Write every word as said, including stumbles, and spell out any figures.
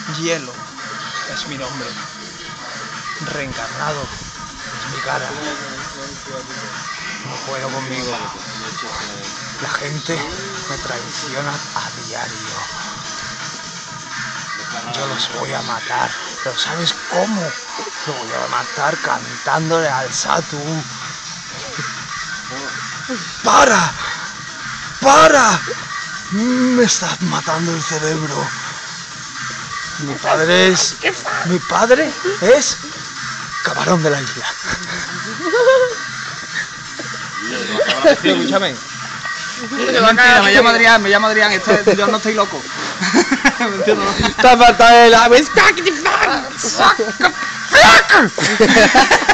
Hielo es mi nombre. Reencarnado es mi cara. No puedo conmigo. La gente me traiciona a diario. Yo los voy a matar. ¿Pero sabes cómo? Lo voy a matar cantándole al Satu. ¡Para! ¡Para! Me estás matando el cerebro. Mi padre es... Mi padre es... Camarón de la isla. Tío, escúchame. Mentira, me llamo Adrián, me llamo Adrián, estoy, yo no estoy loco. ¿Me entiendes? Está fatal.